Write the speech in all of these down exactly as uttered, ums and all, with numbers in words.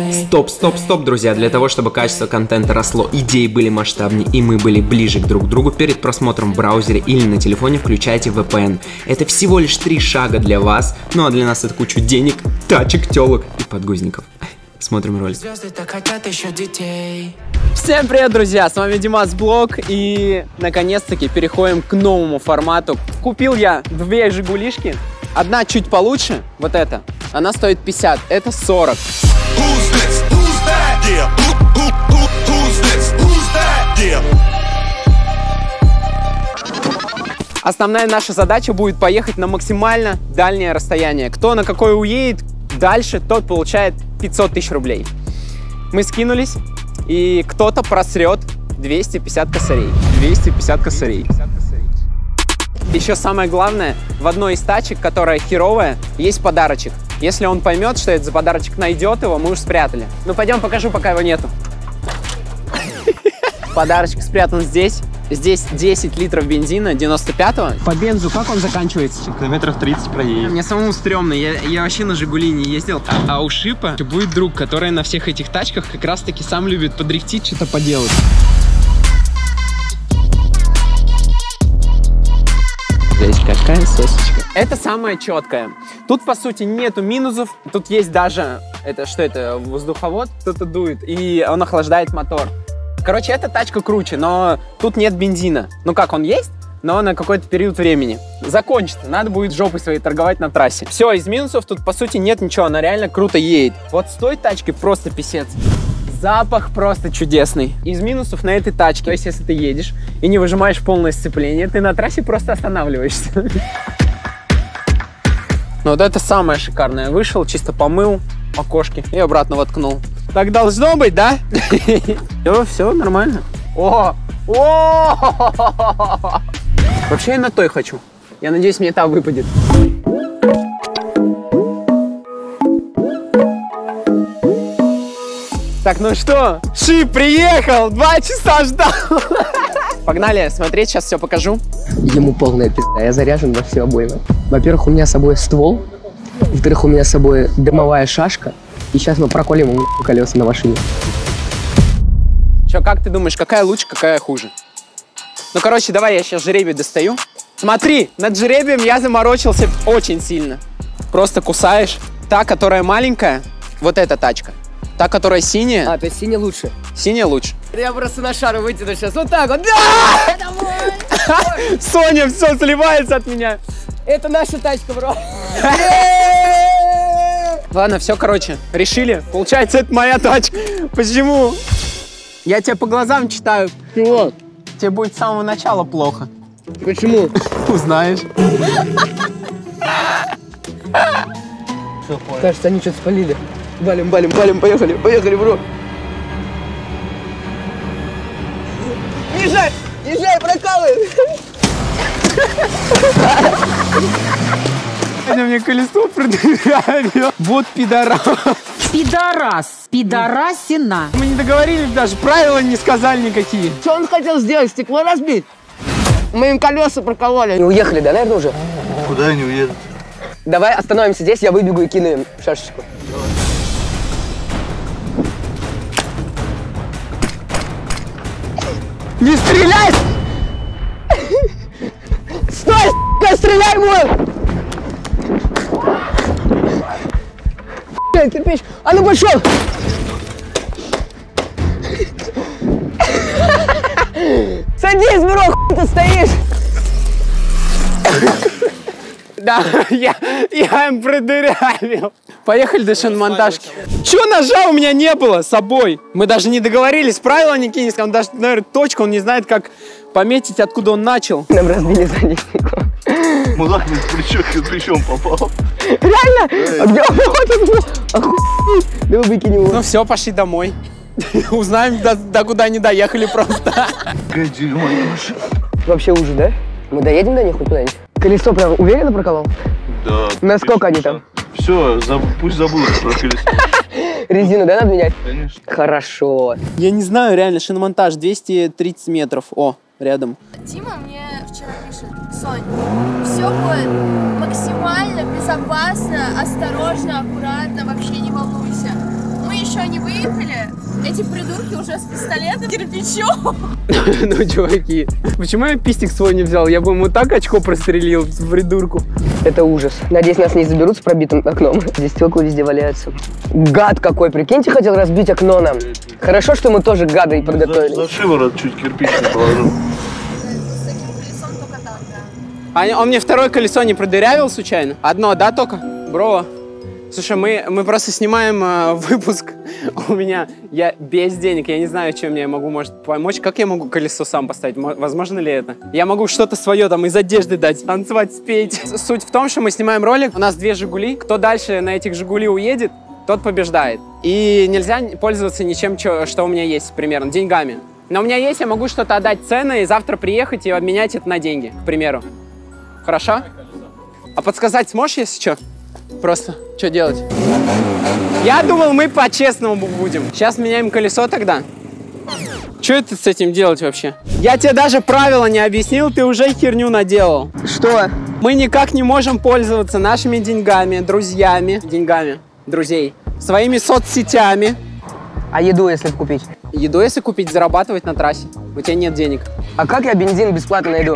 Стоп, стоп, стоп, друзья. Для того, чтобы качество контента росло, идеи были масштабнее и мы были ближе друг к другу, перед просмотром в браузере или на телефоне включайте ви пи эн. Это всего лишь три шага для вас, ну а для нас это кучу денег, тачек, телок и подгузников. Смотрим ролик. Всем привет, друзья! С вами Димас Блог, и наконец-таки переходим к новому формату. Купил я две жигулишки. Одна чуть получше, вот эта, она стоит пятьдесят, это сорок. Основная наша задача будет поехать на максимально дальнее расстояние. Кто на какое уедет дальше, тот получает пятьсот тысяч рублей. Мы скинулись, и кто-то просрет двести пятьдесят косарей. двести пятьдесят косарей. Еще самое главное, в одной из тачек, которая херовая, есть подарочек. Если он поймет, что это за подарочек, найдет его, мы уж спрятали. Ну пойдем покажу, пока его нету. Подарочек спрятан здесь. Здесь десять литров бензина девяносто пятого. По бензу как он заканчивается? Километров тридцать проедет. Мне самому стрёмно, я, я вообще на Жигули не ездил. А, а у Шипа будет друг, который на всех этих тачках как раз таки сам любит подрифтить, что-то поделать. Здесь какая сосочка. Это самое четкое. Тут по сути нету минусов. Тут есть даже, это что это, воздуховод, кто-то дует, и он охлаждает мотор. Короче, эта тачка круче, но тут нет бензина. Ну как, он есть, но на какой-то период времени. Закончится, надо будет жопой своей торговать на трассе. Все, из минусов тут по сути нет ничего, она реально круто едет. Вот с той тачкой просто писец. Запах просто чудесный. Из минусов на этой тачке, то есть если ты едешь и не выжимаешь полное сцепление, ты на трассе просто останавливаешься. Ну вот это самое шикарное. Вышел, чисто помыл окошки и обратно воткнул. Так должно быть, да? Все, все нормально. О! О! Вообще я на той хочу. Я надеюсь, мне та выпадет. Так, ну что? Шип приехал! Два часа ждал! Погнали смотреть, сейчас все покажу. Ему полная пизда, я заряжен во все обоймы. Во-первых, у меня с собой ствол. Во-вторых, у меня с собой дымовая шашка. И сейчас мы проколем ему колеса на машине. Че, как ты думаешь, какая лучше, какая хуже? Ну, короче, давай я сейчас жребий достаю. Смотри, над жребием я заморочился очень сильно. Просто кусаешь. Та, которая маленькая, вот эта тачка. Та, которая синяя. А, то есть синяя лучше? Синяя лучше. Я просто на шару вытяну сейчас. Вот так вот. Да! Соня все сливается от меня. Это наша тачка, бро. Ладно, все, короче, решили. Получается, это моя тачка. Почему? Я тебя по глазам читаю. Чего? Тебе будет с самого начала плохо. Почему? Узнаешь. Кажется, они что-то спалили. Балим, балим, балим, поехали, поехали, бро. Езжай, езжай, прокалывай. Аня мне колесо продырявил. Вот пидорас. Пидорас. Пидорасина. Мы не договорились даже, правила не сказали никакие. Что он хотел сделать? Стекло разбить? Мы им колеса прокололи. Не уехали, да, наверное, уже? Куда они уедут? Давай остановимся здесь, я выбегу и кину им шашечку. Не стреляй! Стой, с***ка, стреляй, мой! Кирпич, а ну пошел! Садись, бро, хуй ты стоишь! Да, я, я им продырявил. Поехали до шиномонтажки. Чё ножа у меня не было с собой? Мы даже не договорились, правила никакие не сказали. Он даже, наверное, точку, он не знает, как пометить, откуда он начал. Нам разбили задничнику. Мудак, плечо, плечом попал. Реально? А где он? Вот он был. Охуеть. Давай выкинем его. Ну все, пошли домой. Узнаем, до, до куда они доехали просто. Вообще ужас, да? Мы доедем до них хоть куда-нибудь? Колесо прям уверенно проколол? Да. Насколько они там? Все, заб, пусть забудут про колесо. Резину, да, надо менять? Конечно. Хорошо. Я не знаю, реально, шиномонтаж двести тридцать метров. О, рядом. Дима мне вчера пишет: Сонь, все будет максимально безопасно, осторожно, аккуратно, вообще не волнуйся. Мы еще они выехали, эти придурки уже с пистолетом, кирпичом. Ну, чуваки, почему я пистик свой не взял? Я бы ему так очко прострелил, придурку. Это ужас. Надеюсь, нас не заберут с пробитым окном. Здесь стекла везде валяются. Гад какой, прикиньте, хотел разбить окно нам. Хорошо, что мы тоже гады и подготовились. За, за шиворот чуть кирпич не положил. С таким колесом только так, да. А он мне второе колесо не продырявил случайно? Одно, да, только? Бро. Слушай, мы, мы просто снимаем э, выпуск. У меня, я без денег, я не знаю, чем я могу, может, помочь. Как я могу колесо сам поставить? Возможно ли это? Я могу что-то свое там из одежды дать, танцевать, спеть. Суть в том, что мы снимаем ролик, у нас две «Жигули». Кто дальше на этих «Жигули» уедет, тот побеждает. И нельзя пользоваться ничем, что, что у меня есть, примерно, деньгами. Но у меня есть, я могу что-то отдать ценное и завтра приехать и обменять это на деньги, к примеру. Хорошо? А подсказать сможешь, если что? Просто, что делать? Я думал, мы по-честному будем. Сейчас меняем колесо тогда. Что это с этим делать вообще? Я тебе даже правила не объяснил, ты уже херню наделал. Что? Мы никак не можем пользоваться нашими деньгами, друзьями, деньгами, друзей, своими соцсетями. А еду, если купить? Еду, если купить, зарабатывать на трассе. У тебя нет денег. А как я бензин бесплатно найду?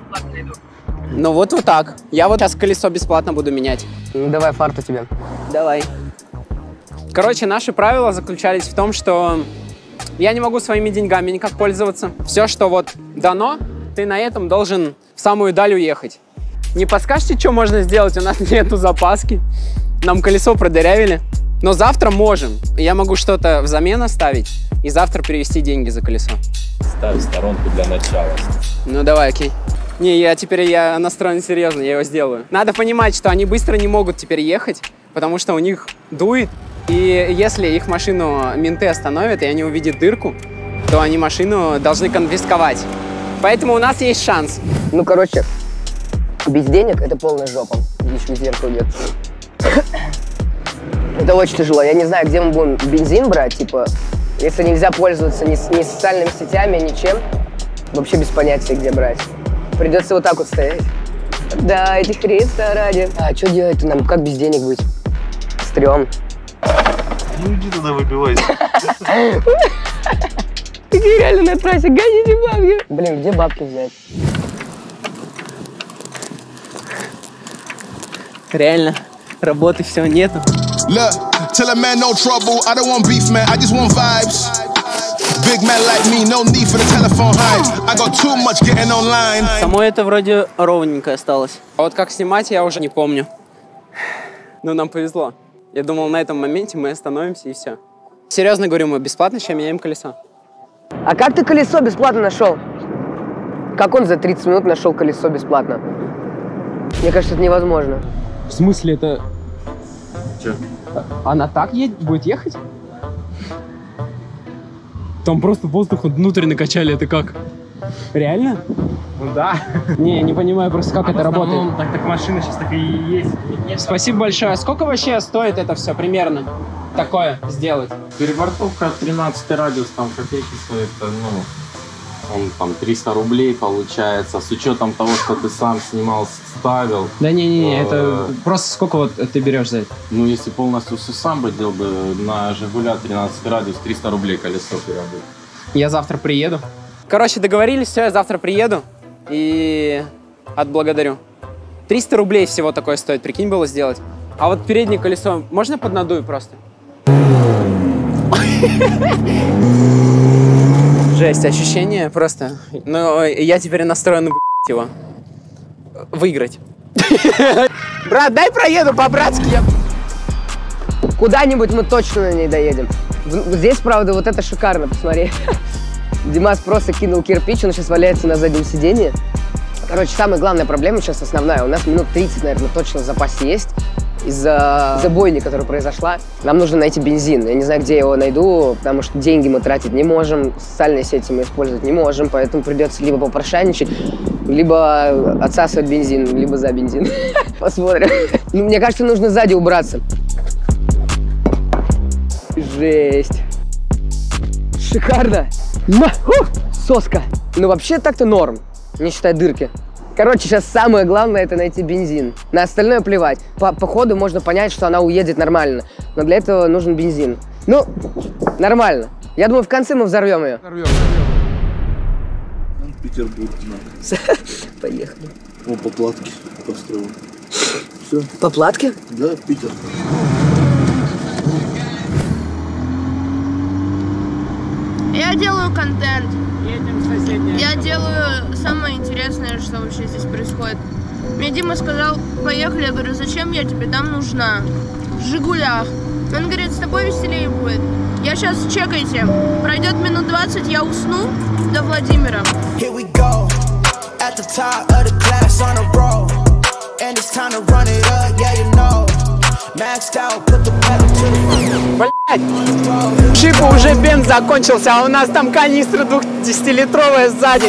Ну вот вот так. Я вот сейчас колесо бесплатно буду менять. Ну давай фарту тебе. Давай. Короче, наши правила заключались в том, что я не могу своими деньгами никак пользоваться. Все, что вот дано, ты на этом должен в самую даль уехать. Не подскажете, что можно сделать? У нас нету запаски. Нам колесо продырявили. Но завтра можем. Я могу что-то взамен оставить и завтра перевести деньги за колесо. Ставь сторонку для начала. Ну давай, окей. Не, я теперь я настроен серьезно, я его сделаю. Надо понимать, что они быстро не могут теперь ехать, потому что у них дует. И если их машину менты остановят, и они увидят дырку, то они машину должны конфисковать. Поэтому у нас есть шанс. Ну, короче, без денег это полная жопа. Еще зеркало нет. Это очень тяжело. Я не знаю, где мы будем бензин брать, типа, если нельзя пользоваться ни, ни социальными сетями, ничем, вообще без понятия, где брать. Придется вот так вот стоять. Дайте Христа ради. А что делать-то нам? Как без денег быть? Стрём. Ну иди туда выпивайся. Такие реально на трассе, гоните бабки. Блин, где бабки взять? Реально, работы все нету. Look, tell a man no trouble. I don't want beef, man. I just want vibes. Big man like me, no need for the telephone hype. I got too much getting online. Само это вроде ровненько осталось. А вот как снимать, я уже не помню. Ну, нам повезло. Я думал, на этом моменте мы остановимся и все. Серьезно говорю, мы бесплатно сейчас меняем колесо. А как ты колесо бесплатно нашел? Как он за тридцать минут нашел колесо бесплатно? Мне кажется, это невозможно. В смысле это... Че? Она так едет, будет ехать? Там просто воздух внутрь накачали, это как? Реально? Ну да. Не, я не понимаю просто, как А это в основном, работает. Так, так машина сейчас так и есть. Спасибо большое. Сколько вообще стоит это все примерно? Такое сделать? Перебортовка тринадцать радиус, там копейки стоит, ну, он там триста рублей получается, с учетом того, что ты сам снимал, ставил. Да не-не-не, это Э, просто сколько вот ты берешь за это? Ну, если полностью все сам бы делал бы, на Жигуля тринадцать радиус триста рублей колесо переобуть. Я завтра приеду. Короче, договорились, все, я завтра приеду и отблагодарю. триста рублей всего такое стоит, прикинь, было сделать. А вот переднее колесо можно поднадую просто? Жесть, ощущение просто. Но я теперь настроен в***ть его. Выиграть. Брат, дай проеду по-братски. Я... Куда-нибудь мы точно на ней доедем. В- Здесь, правда, вот это шикарно, посмотри. Димас просто кинул кирпич, он сейчас валяется на заднем сиденье. Короче, самая главная проблема сейчас основная. У нас минут тридцать, наверное, точно в запасе есть. Из-за из-за бойни, которая произошла. Нам нужно найти бензин. Я не знаю, где я его найду, потому что деньги мы тратить не можем, социальные сети мы использовать не можем, поэтому придется либо попрошайничать, либо отсасывать бензин, либо за бензин. Посмотрим. Ну, мне кажется, нужно сзади убраться. Жесть. Шикарно. Ма! Ух! Соска. Ну, вообще так-то норм, не считая дырки. Короче, сейчас самое главное — это найти бензин. На остальное плевать. По, по ходу можно понять, что она уедет нормально. Но для этого нужен бензин. Ну, нормально. Я думаю, в конце мы взорвем ее. Санкт-Петербург надо. Поехали. О, по платке построил. Все. По платке? Да, в Питер. Я делаю контент. Едем в соседнее. Я делаю самое интересное, что вообще здесь происходит. Мне Дима сказал, поехали. Я говорю, зачем я тебе там нужна? В Жигулях. Он говорит, с тобой веселее будет. Я сейчас, чекайте, пройдет минут двадцать, я усну до Владимира. Блять! Шипа уже бенз закончился, а у нас там канистра двухдесятилитровая сзади.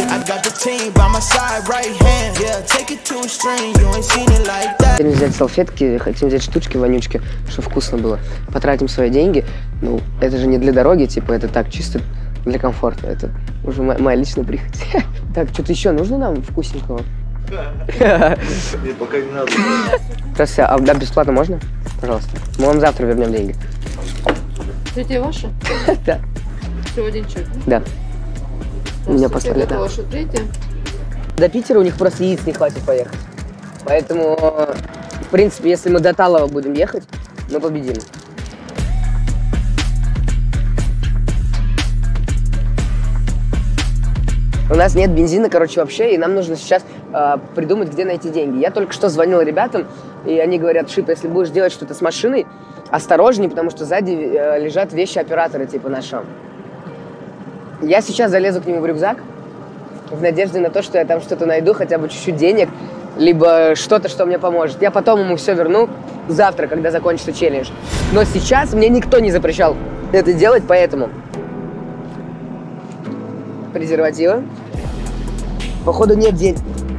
Хотим взять салфетки, хотим взять штучки, вонючки, чтобы вкусно было. Потратим свои деньги. Ну, это же не для дороги, типа, это так, чисто для комфорта. Это уже моя, моя личная прихоть. Так, что-то еще нужно нам вкусненького? Нет, пока не надо. Здравствуйте, а да, бесплатно можно? Пожалуйста. Мы вам завтра вернем деньги. Третья ваша? Да. Всего один чек? Да. Меня послали, Это да. ваша третья? До Питера у них просто яиц не хватит поехать. Поэтому, в принципе, если мы до Талова будем ехать, мы победим. У нас нет бензина, короче, вообще, и нам нужно сейчас э, придумать, где найти деньги. Я только что звонил ребятам, и они говорят, Шип, если будешь делать что-то с машиной, осторожней, потому что сзади э, лежат вещи оператора типа нашего. Я сейчас залезу к нему в рюкзак, в надежде на то, что я там что-то найду, хотя бы чуть-чуть денег, либо что-то, что мне поможет. Я потом ему все верну завтра, когда закончится челлендж. Но сейчас мне никто не запрещал это делать, поэтому... презервативы. Походу нет денег.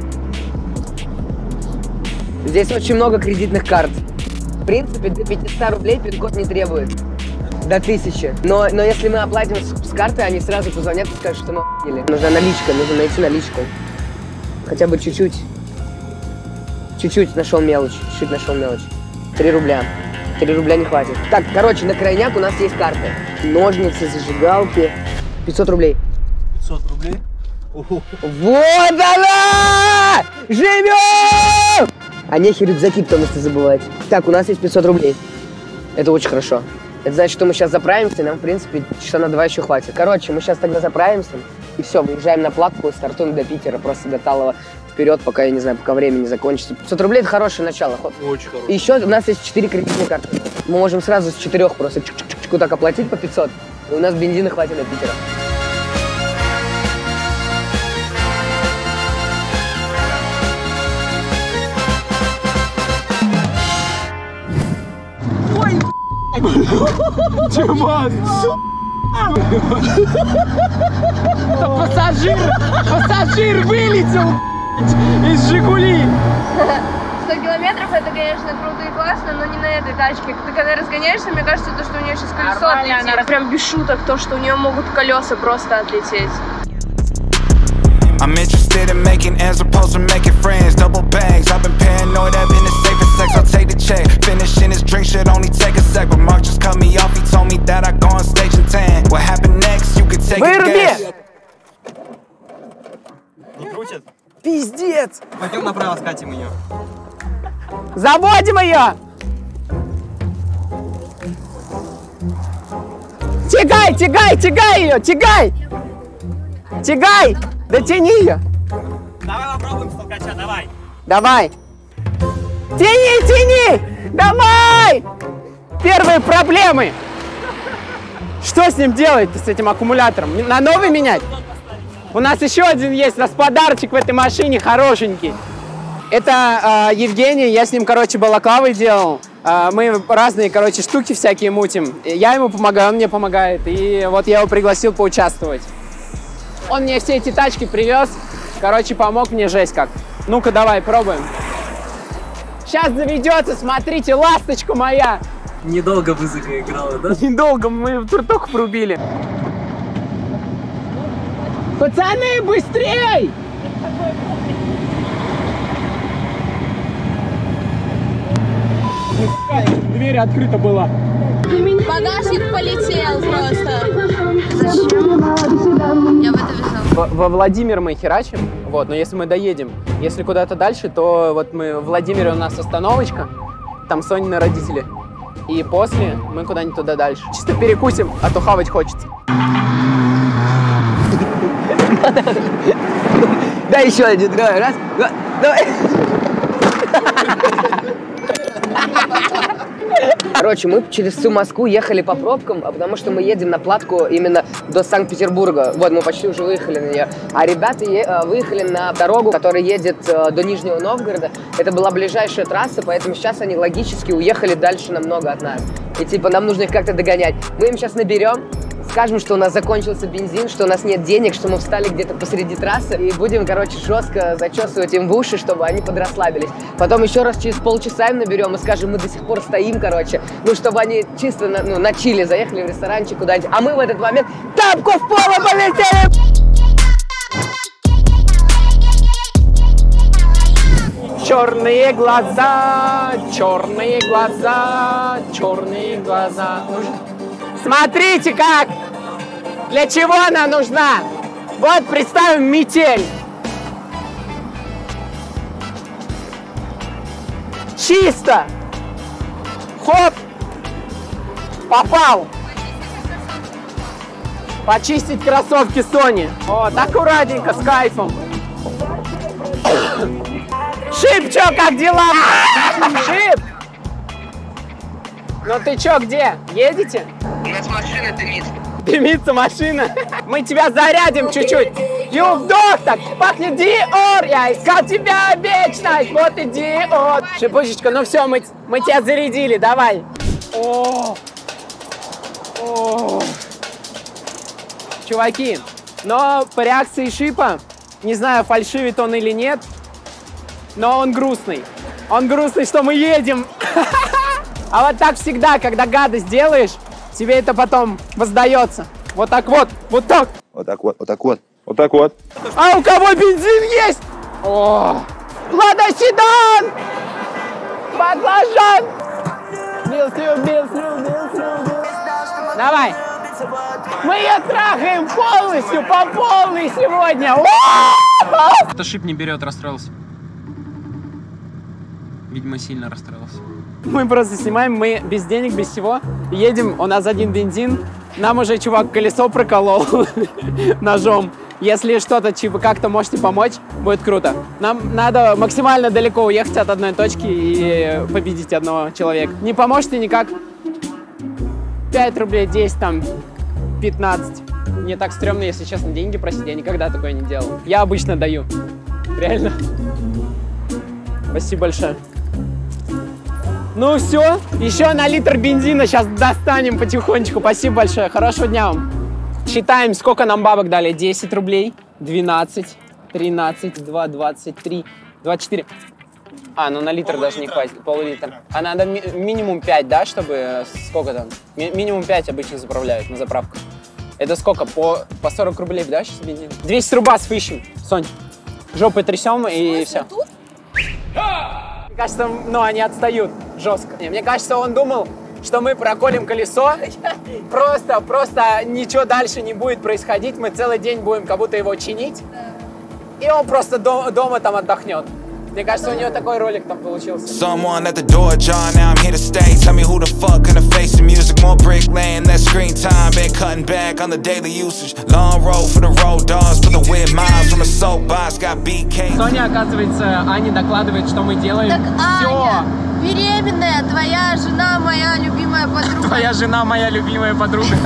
Здесь очень много кредитных карт. В принципе, до пятисот рублей пин-код не требует. До тысячи. Но, но если мы оплатим с, с карты, они сразу позвонят и скажут, что мы охуели. Нужна наличка, нужно найти наличку. Хотя бы чуть-чуть. Чуть-чуть нашел мелочь. Чуть-чуть нашел мелочь. Три рубля. Три рубля не хватит. Так, короче, на крайняк у нас есть карты. Ножницы, зажигалки. пятьсот рублей. пятьсот рублей? Вот она! Живем! А нехер рюкзаки потом если забывать. Так, у нас есть пятьсот рублей. Это очень хорошо. Это значит, что мы сейчас заправимся, и нам, в принципе, часа на два еще хватит. Короче, мы сейчас тогда заправимся, и все, выезжаем на платку и стартуем до Питера, просто до Талова вперед, пока, я не знаю, пока время не закончится. пятьсот рублей – это хорошее начало. Очень хорошо. И еще у нас есть четыре кредитные карты. Мы можем сразу с четырех просто чик-чик-чик так оплатить по пятьсот, и у нас бензина хватит до Питера. Диман! Это пассажир! Пассажир вылетел из Жигули! сто километров это, конечно, круто и классно, но не на этой тачке. Ты когда разгоняешься, мне кажется, то, что у нее сейчас колесо отлетит. Прям без шуток, то, что у нее могут колеса просто отлететь. I'm interested in making ends opposed to making friends. Double bags, I've been paranoid, I've been the safest sex. I'll take the check. Finishing this drink should only take a sec. But Mark just cut me off, he told me that I go on stage in ten. What happened next, you could take a guess. Не крутит? Пиздец! Пойдем направо, скатим ее. Заводим ее! Тягай, тягай, тягай ее, тягай! Тягай! Дотяни ее! Давай попробуем с толкача, давай! Давай! Тяни, тяни! Давай! Первые проблемы! Что с ним делать-то, с этим аккумулятором? На новый менять? У нас еще один есть, у нас подарочек в этой машине хорошенький. Это э, Евгений, я с ним, короче, балаклавы делал. Э, мы разные, короче, штуки всякие мутим. Я ему помогаю, он мне помогает. И вот я его пригласил поучаствовать. Он мне все эти тачки привез, короче, помог мне жесть как. Ну-ка, давай, пробуем. Сейчас заведется, смотрите, ласточка моя. Недолго музыка играла, да? Недолго, мы только врубили. Пацаны, быстрей! Дверь открыта была. Багажник полетел просто. Зачем? Я в это вязала. Во, во Владимир мы херачим, вот, но если мы доедем, если куда-то дальше, то вот мы в Владимире, у нас остановочка, там Сонины родители. И после мы куда-нибудь туда дальше. Чисто перекусим, а то хавать хочется. Да, еще один, давай, раз, два, давай. Короче, мы через всю Москву ехали по пробкам, потому что мы едем на платку именно до Санкт-Петербурга. Вот, мы почти уже выехали на нее. А ребята выехали на дорогу, которая едет до Нижнего Новгорода. Это была ближайшая трасса, поэтому сейчас они логически уехали дальше намного от нас. И типа нам нужно их как-то догонять. Мы им сейчас наберем, скажем, что у нас закончился бензин, что у нас нет денег, что мы встали где-то посреди трассы. И будем, короче, жестко зачесывать им в уши, чтобы они подрасслабились. Потом еще раз через полчаса им наберем и скажем, мы до сих пор стоим, короче. Ну, чтобы они чисто на, ну, на чили заехали в ресторанчик куда-нибудь. А мы в этот момент тапку в поло полетели! Черные глаза, черные глаза, черные глаза. Смотрите как! Для чего она нужна? Вот представим метель. Чисто. Хоп. Попал. Почистить кроссовки Сони. Вот, аккуратненько, с кайфом. Шип, чё, как дела? Шип! Ну ты чё, где? Едете? У нас машина дымится. Дымится машина? Мы тебя зарядим чуть-чуть. Ю, вдох так, пахнет Диор. Я искал тебя вечность, вот и Диор. Шипушечка, ну все, мы, мы тебя зарядили, давай. О, о. Чуваки, но по реакции Шипа, не знаю, фальшивит он или нет, но он грустный. Он грустный, что мы едем. А вот так всегда, когда гадость делаешь, тебе это потом воздается. Вот так вот, вот так. Вот так вот, вот так вот, вот так вот. А у кого бензин есть? О, Лада Седан! Баклажан! Бил-слю, бил-слю, бил-слю, бил. Давай. Мы ее трахаем полностью, по полной сегодня. Это Шип не берет, расстроился. Видимо, сильно расстроился. Мы просто снимаем, мы без денег, без всего. Едем, у нас один бензин. Нам уже чувак колесо проколол ножом. Если что-то, типа, как-то можете помочь, будет круто. Нам надо максимально далеко уехать от одной точки и победить одного человека. Не поможете никак? пять рублей, десять, там, пятнадцать. Мне так стрёмно, если честно, деньги просить. Я никогда такое не делал. Я обычно даю. Реально. Спасибо большое. Ну все, еще на литр бензина сейчас достанем потихонечку. Спасибо большое, хорошего дня вам. Считаем, сколько нам бабок дали. десять рублей, двенадцать, тринадцать, два, двадцать три, двадцать четыре. А, ну на литр пол даже литра. Не хватит, пол-литра. А надо ми минимум пять, да, чтобы, сколько там? Ми минимум пять обычно заправляют на заправках. Это сколько? По, по сорок рублей, да, сейчас бензин? двести рубасов ищем, Сонь. Жопой трясем и все. Мне кажется, ну, они отстают жестко. Мне кажется, он думал, что мы проколем колесо, просто, просто ничего дальше не будет происходить, мы целый день будем как будто его чинить, и он просто дома, дома там отдохнет. Мне кажется, у него такой ролик там получился. Someone at the door, John, now I'm here to stay. Tell me who the fuck gonna face the music, more brick laying, less screen time. Been cutting back on the daily usage. Long road for the road dogs, for the weird miles from a soapbox, got B K. Соня, оказывается, Аня докладывает, что мы делаем. Так Аня, Всё. беременная, твоя жена, моя любимая подруга. Твоя жена, моя любимая подруга.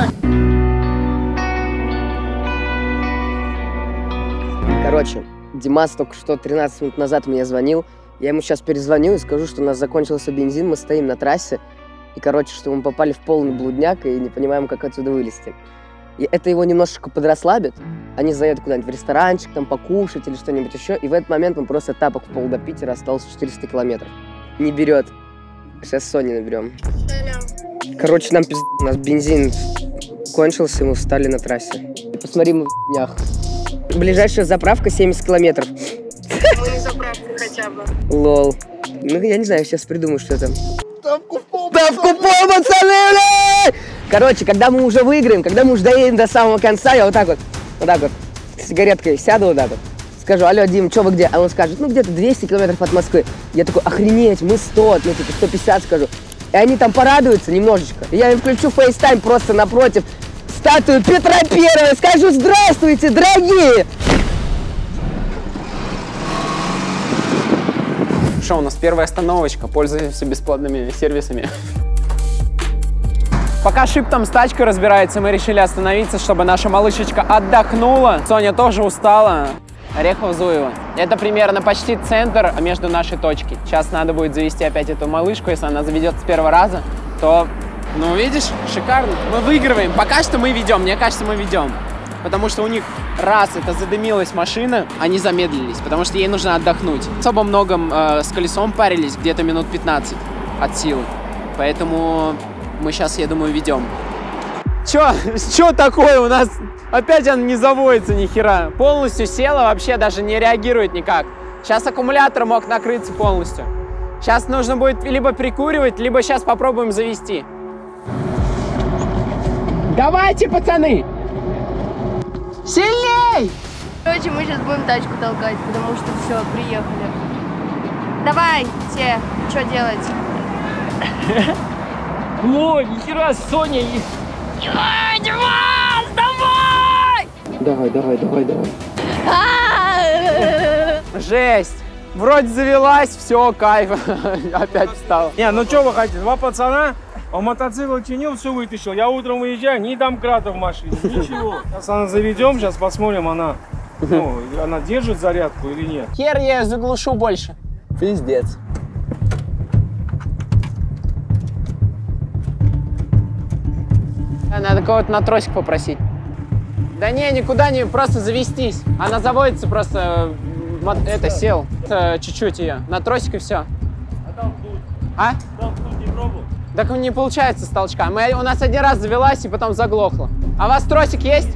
Короче, Димас только что тринадцать минут назад мне звонил. Я ему сейчас перезвоню и скажу, что у нас закончился бензин, мы стоим на трассе. И, короче, что мы попали в полный блудняк и не понимаем, как отсюда вылезти. И это его немножечко подрасслабит. Они заедут куда-нибудь в ресторанчик, там покушать или что-нибудь еще. И в этот момент он просто тапок в пол до Питера, осталось четыреста километров. Не берет. Сейчас Сони наберем. Короче, нам пиздец, у нас бензин кончился, и мы встали на трассе. Посмотри, мы в днях. Ближайшая заправка семьдесят километров. Мы заправку хотя бы. Лол. Ну, я не знаю, сейчас придумаю, что там. Тапку в пол, пацаны, блядь! Короче, когда мы уже выиграем, когда мы уже доедем до самого конца, я вот так вот, вот так вот, с сигареткой сяду вот так вот, скажу: алло, Дим, что вы где? А он скажет: ну где-то двести километров от Москвы. Я такой: охренеть, мы сто, ну типа сто пятьдесят скажу. И они там порадуются немножечко. И я им включу фейстайм просто напротив статую Петра Первого, скажу: здравствуйте, дорогие! Что, у нас первая остановочка, пользуемся бесплатными сервисами. Пока Шип там с тачкой разбирается, мы решили остановиться, чтобы наша малышечка отдохнула. Соня тоже устала. Орехово-Зуево. Это примерно почти центр между нашей точки. Сейчас надо будет завести опять эту малышку. Если она заведет с первого раза, то, ну, видишь, шикарно. Мы выигрываем. Пока что мы ведем. Мне кажется, мы ведем. Потому что у них, раз это задымилась машина, они замедлились, потому что ей нужно отдохнуть. Особо много э, с колесом парились, где-то минут пятнадцать от силы. Поэтому мы сейчас, я думаю, ведем. Чё? Чё такое у нас? Опять она не заводится ни хера. Полностью села, вообще даже не реагирует никак. Сейчас аккумулятор мог накрыться полностью. Сейчас нужно будет либо прикуривать, либо сейчас попробуем завести. Давайте, пацаны! Сильней! Короче, мы сейчас будем тачку толкать, потому что все, приехали. Давай, все, что делать? О, нихера, Соня! Димас, давай! Давай, давай, давай, давай. Жесть! Вроде завелась, все, кайф. Опять встал. Не, ну что вы хотите? Два пацана, а мотоцикл чинил, все вытащил. Я утром выезжаю, ни домкрата в машине, ничего. Сейчас она заведем, сейчас посмотрим, она, ну, она держит зарядку или нет. Хер я заглушу больше. Пиздец. Надо кого-то на тросик попросить. Да не, никуда не, просто завестись. Она заводится просто, это, сел. Чуть-чуть ее. На тросик и все. А толкнуть? А? Толкнуть не пробовал? Так не получается с толчка. Мы, у нас один раз завелась и потом заглохла. А у вас тросик есть?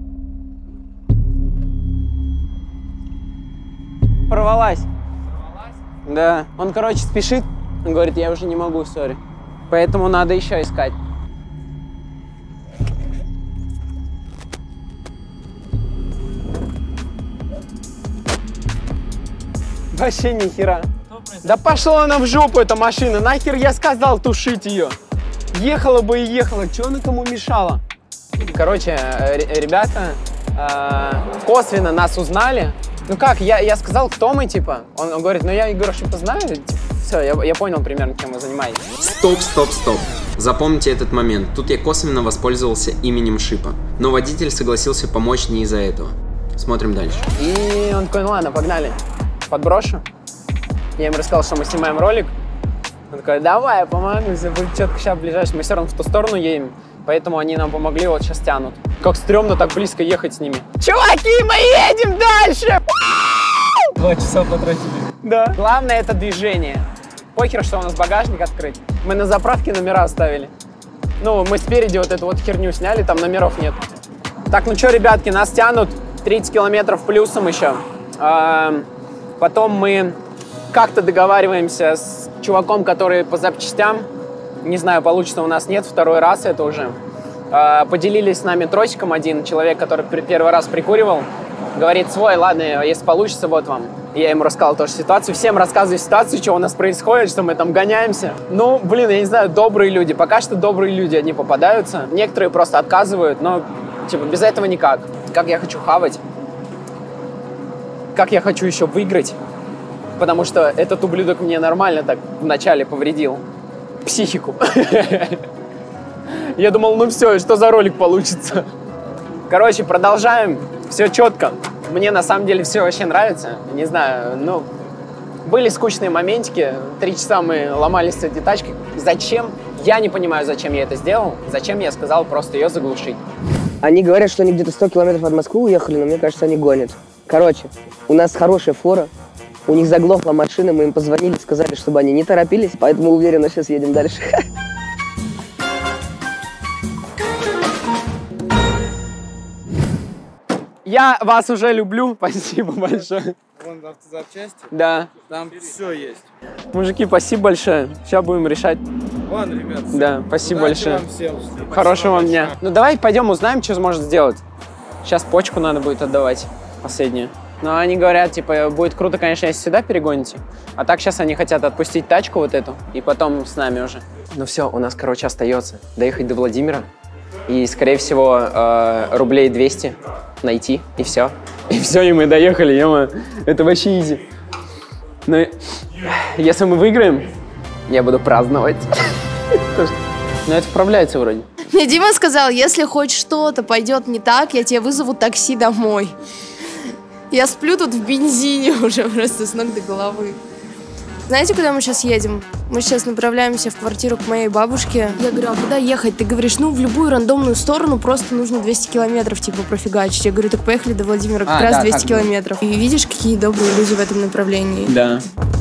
Порвалась. Порвалась? Да. Он, короче, спешит. Он говорит: я уже не могу, сори. Поэтому надо еще искать. Вообще ни хера. Да пошла она в жопу, эта машина. Нахер я сказал тушить ее. Ехала бы и ехала. Чего она кому мешала? Короче, ребята э, косвенно нас узнали. Ну как, я, я сказал, кто мы, типа. Он, он говорит: ну я Егора Шипа знаю. Типа, все, я, я понял примерно, чем вы занимаетесь. Стоп, стоп, стоп. Запомните этот момент. Тут я косвенно воспользовался именем Шипа. Но водитель согласился помочь не из-за этого. Смотрим дальше. И он такой: ну ладно, погнали. Подброшу. Я им рассказал, что мы снимаем ролик. Он такой: давай, я помогу, все будет четко, сейчас ближайший. Мы все равно в ту сторону едем, поэтому они нам помогли, вот сейчас тянут. Как стрёмно так близко ехать с ними. Чуваки, мы едем дальше! Два часа потратили. Да. Главное — это движение. Похер, что у нас багажник открыт. Мы на заправке номера оставили. Ну, мы спереди вот эту вот херню сняли, там номеров нет. Так, ну что, ребятки, нас тянут тридцать километров плюсом еще. Потом мы как-то договариваемся с чуваком, который по запчастям. Не знаю, получится у нас, нет, второй раз это уже. Поделились с нами тросиком один человек, который первый раз прикуривал. Говорит: свой, ладно, если получится, вот вам. Я ему рассказал тоже ситуацию. Всем рассказываю ситуацию, что у нас происходит, что мы там гоняемся. Ну, блин, я не знаю, добрые люди. Пока что добрые люди одни попадаются. Некоторые просто отказывают, но типа без этого никак. Как я хочу хавать. Как я хочу еще выиграть. Потому что этот ублюдок мне нормально так вначале повредил психику. Я думал, ну все, что за ролик получится. Короче, продолжаем. Все четко. Мне на самом деле все вообще нравится. Не знаю, ну, были скучные моментики. Три часа мы ломались с этой тачкой. Зачем? Я не понимаю, зачем я это сделал. Зачем я сказал просто ее заглушить. Они говорят, что они где-то сто километров от Москвы уехали, но мне кажется, они гонят. Короче, у нас хорошая фора. У них заглохла машина, мы им позвонили, сказали, чтобы они не торопились, поэтому уверенно сейчас едем дальше. Я вас уже люблю. Спасибо большое. Вон автозапчасти. Да. Там все есть. Мужики, спасибо большое. Сейчас будем решать. Ладно, ребят. Да, спасибо Удачи большое. вам всем. Хорошего вам дня. Ну давай пойдем узнаем, что сможет сделать. Сейчас почку надо будет отдавать, последнюю. Но они говорят, типа, будет круто, конечно, если сюда перегоните. А так сейчас они хотят отпустить тачку вот эту, и потом с нами уже. Ну все, у нас, короче, остается доехать до Владимира. И, скорее всего, э, рублей двести найти, и все. И все, и мы доехали, ё-моё. Это вообще изи. Но если мы выиграем, я буду праздновать. Но это вправляется вроде. Мне Дима сказал, если хоть что-то пойдет не так, я тебе вызову такси домой. Я сплю тут в бензине уже просто с ног до головы. Знаете, куда мы сейчас едем? Мы сейчас направляемся в квартиру к моей бабушке. Я говорю, а куда ехать? Ты говоришь, ну, в любую рандомную сторону, просто нужно двести километров, типа, профигачить. Я говорю, так поехали до Владимира, как а, раз да, двести километров. И видишь, какие добрые люди в этом направлении. Да.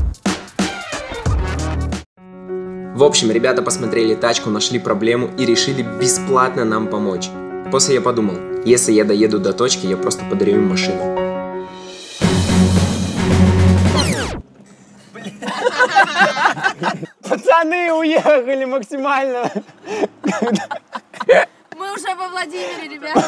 В общем, ребята посмотрели тачку, нашли проблему и решили бесплатно нам помочь. После я подумал, если я доеду до точки, я просто подарю им машину. Пацаны уехали максимально. Мы уже во Владимире, ребята.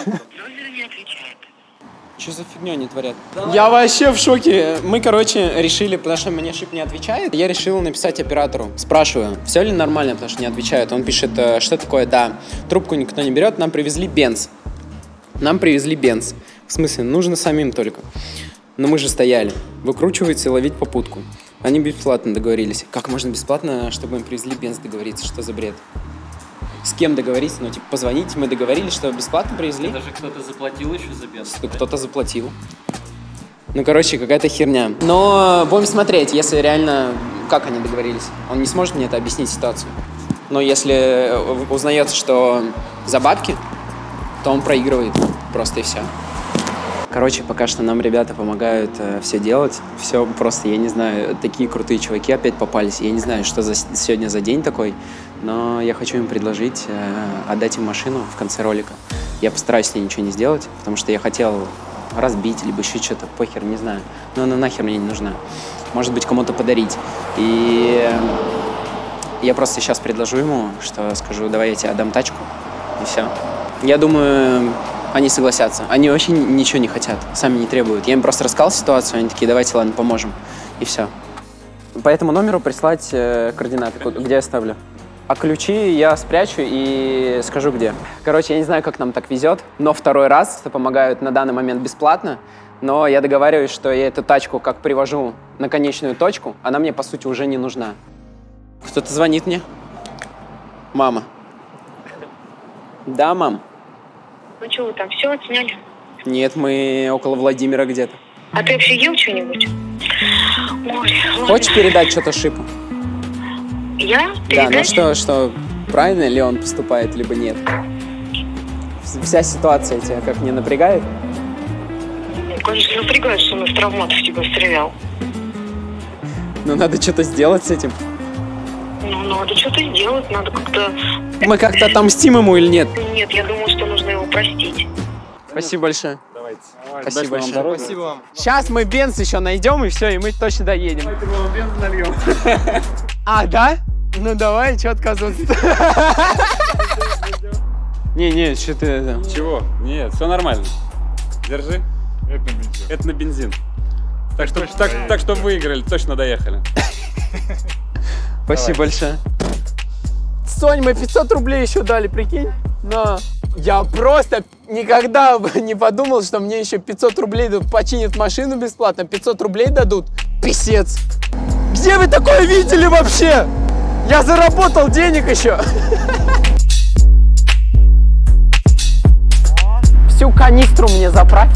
Что за фигню они творят? Я вообще в шоке. Мы, короче, решили, потому что мне шип не отвечает, я решил написать оператору. Спрашиваю, все ли нормально, потому что не отвечает. Он пишет, что такое, да, трубку никто не берет, нам привезли бенз. Нам привезли бенз. В смысле, нужно самим только. Но мы же стояли. Выкручивается и ловить попутку. Они бесплатно договорились. Как можно бесплатно, чтобы им привезли бенз, договориться? Что за бред? С кем договориться? Ну, типа, позвонить. Мы договорились, что бесплатно привезли. Даже кто-то заплатил еще за бенз. Кто-то заплатил. Ну, короче, какая-то херня. Но будем смотреть, если реально... Как они договорились? Он не сможет мне это объяснить ситуацию. Но если узнается, что за бабки, то он проигрывает. Просто и все. Короче, пока что нам ребята помогают э, все делать. Все просто, я не знаю, такие крутые чуваки опять попались. Я не знаю, что за, сегодня за день такой, но я хочу им предложить э, отдать им машину в конце ролика. Я постараюсь с ней ничего не сделать, потому что я хотел разбить, либо еще что-то, похер, не знаю. Но она нахер мне не нужна. Может быть, кому-то подарить. И э, я просто сейчас предложу ему, что скажу, давай я тебе отдам тачку, и все. Я думаю... Они согласятся. Они вообще ничего не хотят, сами не требуют. Я им просто рассказал ситуацию, они такие, давайте, ладно, поможем. И все. По этому номеру прислать э, координаты, где я ставлю. А ключи я спрячу и скажу, где. Короче, я не знаю, как нам так везет, но второй раз помогают на данный момент бесплатно. Но я договариваюсь, что я эту тачку как привожу на конечную точку, она мне, по сути, уже не нужна. Кто-то звонит мне. Мама. Да, мам? Ну что, вы там все отсняли? Нет, мы около Владимира где-то. А ты вообще ел что-нибудь? Ой, хочешь передать что-то Шипу? Я? Передать? Да, ну что, что, правильно ли он поступает, либо нет? Вся ситуация тебя как не напрягает? Ну, конечно, напрягает, что он из травматов тебя стрелял. Ну, надо что-то сделать с этим. Ну, надо что-то сделать, надо как-то... Мы как-то отомстим ему или нет? Нет, я думаю, что нужно его простить. Спасибо большое. Давайте. Спасибо большое. Вам Спасибо вам. Сейчас мы бенз еще найдем, и все, и мы точно доедем. Давайте мы вам бенз нальем. А, да? Ну давай, что отказываться? Не, не, что ты это... Чего? Нет, все нормально. Держи. Это на бензин. Это на бензин. Так что, так, так что выиграли, точно доехали. Спасибо большое. Сонь, мы пятьсот рублей еще дали, прикинь? На. Я просто никогда не подумал, что мне еще пятьсот рублей дадут, починят машину бесплатно, пятьсот рублей дадут. Писец. Где вы такое видели вообще? Я заработал денег еще. Всю канистру мне заправь.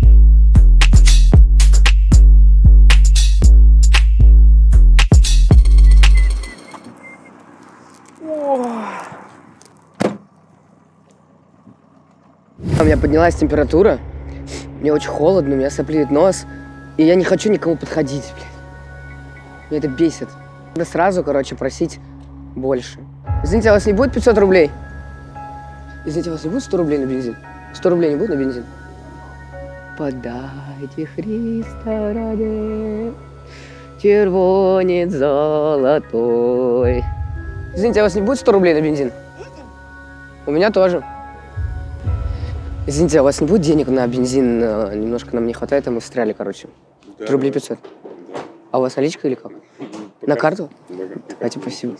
У меня поднялась температура, мне очень холодно, у меня соплеет нос, и я не хочу никому подходить, блин. Меня это бесит. Надо сразу, короче, просить больше. Извините, а у вас не будет пятьсот рублей? Извините, у вас не будет сто рублей на бензин? сто рублей не будет на бензин? Подайте Христа ради, червонец золотой. Извините, а у вас не будет сто рублей на бензин? У меня тоже. Извините, а у вас не будет денег на бензин? Немножко нам не хватает, а мы встряли, короче. Да, рублей пятьсот. А у вас наличка или как? Пока. На карту? На карту. Давайте, спасибо.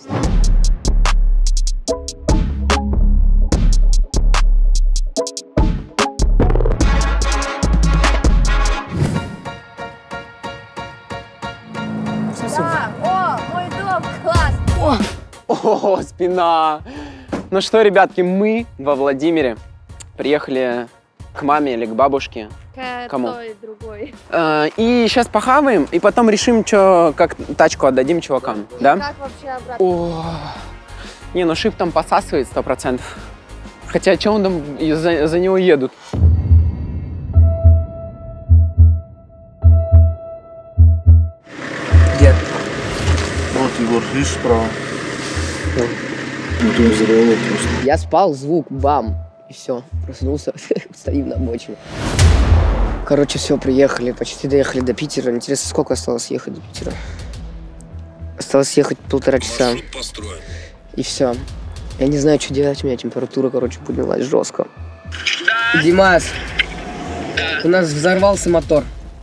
Да, о, мой дом, класс! О, спина! Ну что, ребятки, мы во Владимире приехали к маме или к бабушке. К Кому? той, другой. Э, и сейчас похаваем, и потом решим, что, как тачку отдадим чувакам, И да? как вообще обратно? О, не, ну шип там посасывает сто процентов. Хотя, что он там, и за, за него едут? Где? Вот, Егор, видишь справа? Ну, ты взорвало просто. Я спал, звук, бам, и все. Проснулся, стоим на обочине. Короче, все, приехали, почти доехали до Питера. Интересно, сколько осталось ехать до Питера? Осталось ехать полтора часа. И все. Я не знаю, что делать, у меня температура, короче, поднялась жестко. Да. Димас, да. У нас взорвался мотор.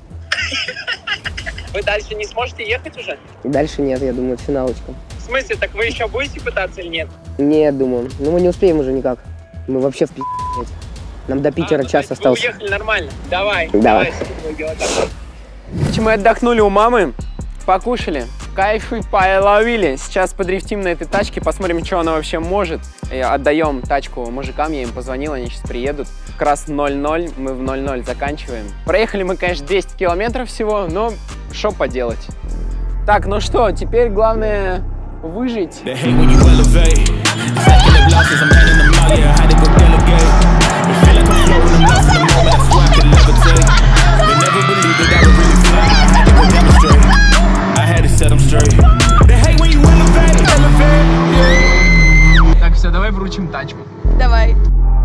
Вы дальше не сможете ехать уже? Дальше нет, я думаю, это финалочка. В смысле, так вы еще будете пытаться или нет? Нет, думаю. Ну мы не успеем уже никак. Мы вообще в пи***. Нам до Питера а, час остался. Вы уехали нормально. Давай. Давай. давай. Мы отдохнули у мамы, покушали, кайфы половили. Сейчас подрифтим на этой тачке, посмотрим, что она вообще может. И отдаем тачку мужикам, я им позвонил, они сейчас приедут. Как раз ноль-ноль, мы в ноль-ноль заканчиваем. Проехали мы, конечно, десять километров всего, но что поделать. Так, ну что, теперь главное выжить. Так, все, давай вручим тачку. Давай.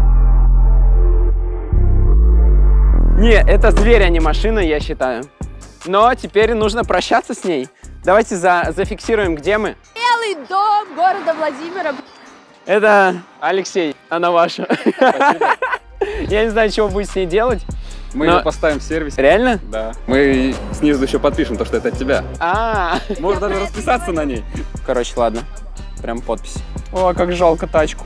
Не, это зверь, а не машина, я считаю. Но теперь нужно прощаться с ней. Давайте за, зафиксируем, где мы. Белый дом города Владимира. Это Алексей, она ваша. Спасибо. Я не знаю, чего будет с ней делать. Мы но... ее поставим в сервис. Реально? Да. Мы снизу еще подпишем то, что это от тебя. А, можно даже расписаться на ней. Короче, ладно. Прям подпись. О, как жалко тачку.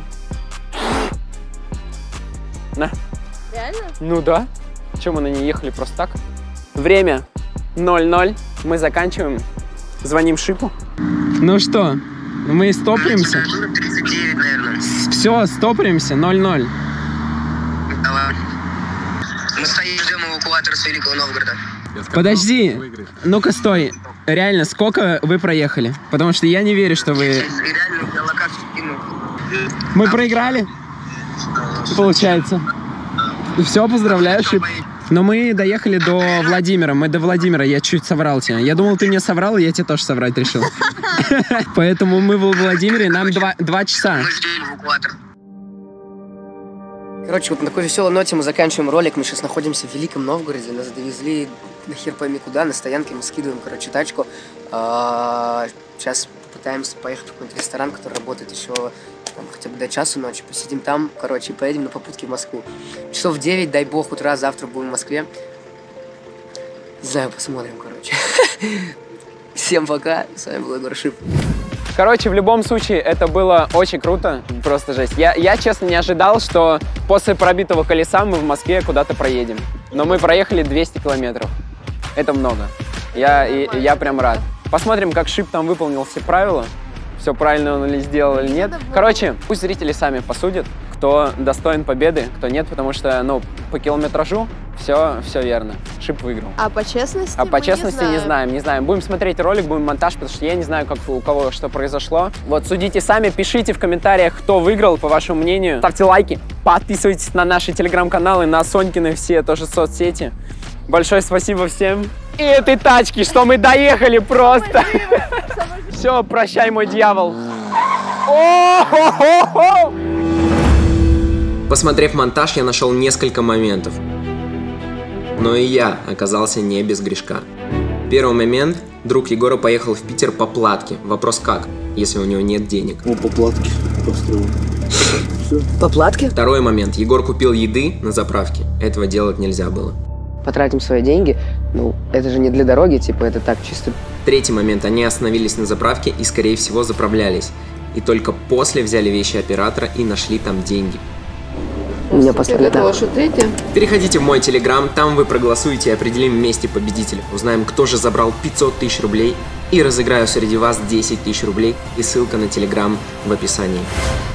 На. Реально? Ну да. Чем мы на ней ехали просто так? Время ноль-ноль. Мы заканчиваем. Звоним Шипу. Ну что, мы стопримся? тридцать девять, наверное. Все, стопримся. ноль-ноль. Давай. Мы стоим, ждем эвакуатор с Великого Новгорода. Подожди. Ну-ка, стой. Реально, сколько вы проехали? Потому что я не верю, что вы... Реально, я локацию кинул. Мы проиграли? Получается. Все, поздравляю, Шип. Но мы доехали до Владимира. Мы до Владимира. Я чуть соврал тебе. Я думал, ты мне соврал, и я тебе тоже соврать решил. Поэтому мы в Владимире, нам два часа. Мы ждем эвакуатор. Короче, вот на такой веселой ноте мы заканчиваем ролик. Мы сейчас находимся в Великом Новгороде. Нас довезли на хер пойми куда, на стоянке. Мы скидываем, короче, тачку. Сейчас попытаемся поехать в какой-нибудь ресторан, который работает еще там, хотя бы до часу ночи. Посидим там, короче, и поедем на попутке в Москву. Часов в девять, дай бог, утра, завтра будем в Москве. Не знаю, посмотрим, короче. Всем пока. С вами был Егор Шип. Короче, в любом случае, это было очень круто. Просто жесть. Я, я, честно, не ожидал, что после пробитого колеса мы в Москве куда-то проедем. Но мы проехали двести километров. Это много. Я, и, я прям рад. Посмотрим, как Шип там выполнил все правила. Все правильно он ли сделал или нет. Короче, пусть зрители сами посудят, кто достоин победы, кто нет, потому что, ну, по километражу все, все верно. Шип выиграл. А по честности? А по честности не, не знаем, не знаем. Будем смотреть ролик, будем монтаж, потому что я не знаю, как у кого что произошло. Вот судите сами, пишите в комментариях, кто выиграл, по вашему мнению. Ставьте лайки, подписывайтесь на наши телеграм-каналы, на Сонькины все тоже соцсети. Большое спасибо всем. И этой тачке, что мы доехали просто. Все, прощай, мой дьявол. Посмотрев монтаж, я нашел несколько моментов. Но и я оказался не без грешка. Первый момент. Друг Егора поехал в Питер по платке. Вопрос как, если у него нет денег? Ну, по платке построил. По платке? Второй момент. Егор купил еды на заправке. Этого делать нельзя было. Потратим свои деньги. Ну, это же не для дороги, типа, это так чисто. Третий момент. Они остановились на заправке и, скорее всего, заправлялись. И только после взяли вещи оператора и нашли там деньги. У меня последний Это ваше третье? Переходите в мой телеграм, там вы проголосуете и определим вместе победителя. Узнаем, кто же забрал пятьсот тысяч рублей и разыграю среди вас десять тысяч рублей. И ссылка на телеграм в описании.